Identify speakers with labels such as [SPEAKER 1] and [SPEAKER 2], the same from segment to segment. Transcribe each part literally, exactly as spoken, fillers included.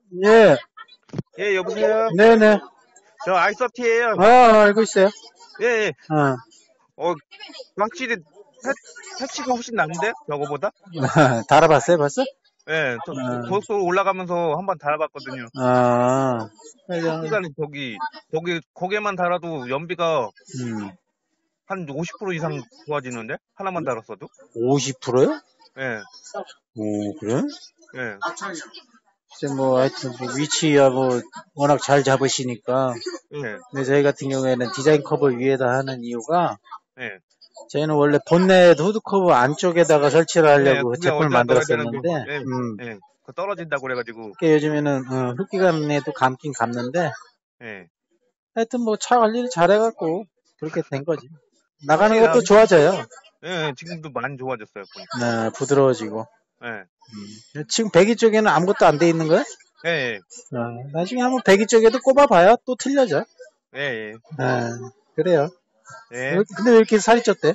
[SPEAKER 1] 예,
[SPEAKER 2] 예, 여보세요?
[SPEAKER 1] 네네.
[SPEAKER 2] 저 아이서티예요.
[SPEAKER 1] 아, 알고 있어요.
[SPEAKER 2] 예, 예.
[SPEAKER 1] 어.
[SPEAKER 2] 어, 확실히 패, 패치가 훨씬 낫는데? 저거보다?
[SPEAKER 1] 달아봤어요, 벌써?
[SPEAKER 2] 예, 저 고-
[SPEAKER 1] 어.
[SPEAKER 2] 고속도로 올라가면서 한번 달아봤거든요.
[SPEAKER 1] 아, 그냥,
[SPEAKER 2] 시간이 저기, 거기, 거기에만 달아도 연비가
[SPEAKER 1] 음,
[SPEAKER 2] 한 오십 퍼센트 이상 좋아지는데? 하나만 달았어도?
[SPEAKER 1] 오십 퍼센트요?
[SPEAKER 2] 예,
[SPEAKER 1] 오, 그래?
[SPEAKER 2] 예,
[SPEAKER 1] 글쎄, 뭐, 하여튼, 뭐 위치야, 뭐, 워낙 잘 잡으시니까.
[SPEAKER 2] 예,
[SPEAKER 1] 근데 저희 같은 경우에는 디자인 커버 위에다 하는 이유가,
[SPEAKER 2] 예.
[SPEAKER 1] 저희는 원래 본넷 후드 커버 안쪽에다가 설치를
[SPEAKER 2] 예,
[SPEAKER 1] 하려고
[SPEAKER 2] 그게
[SPEAKER 1] 제품을
[SPEAKER 2] 어디다 넣어야 되는지,
[SPEAKER 1] 만들었었는데,
[SPEAKER 2] 예,
[SPEAKER 1] 음,
[SPEAKER 2] 예. 그 떨어진다고 그래가지고,
[SPEAKER 1] 그게 요즘에는, 어, 흡기감에도 감긴 감는데,
[SPEAKER 2] 예.
[SPEAKER 1] 하여튼 뭐, 차 관리를 잘해갖고, 그렇게 된 거지. 나가는
[SPEAKER 2] 확실히 나,
[SPEAKER 1] 것도 좋아져요.
[SPEAKER 2] 예, 예, 지금도 많이 좋아졌어요, 보니까.
[SPEAKER 1] 네, 부드러워지고.
[SPEAKER 2] 예,
[SPEAKER 1] 음. 지금 배기 쪽에는 아무것도 안 돼 있는 거야?
[SPEAKER 2] 예, 예,
[SPEAKER 1] 어, 나중에 한번 배기 쪽에도 꼽아봐야 또 틀려져.
[SPEAKER 2] 예, 예.
[SPEAKER 1] 네, 그래요.
[SPEAKER 2] 예.
[SPEAKER 1] 근데 왜 이렇게 살이 쪘대?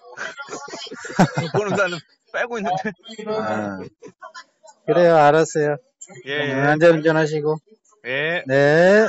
[SPEAKER 2] 보는 사람 빼고 있는데.
[SPEAKER 1] 아, 그래요, 알았어요.
[SPEAKER 2] 예,
[SPEAKER 1] 음,
[SPEAKER 2] 예,
[SPEAKER 1] 안전운전 하시고.
[SPEAKER 2] 예.
[SPEAKER 1] 네.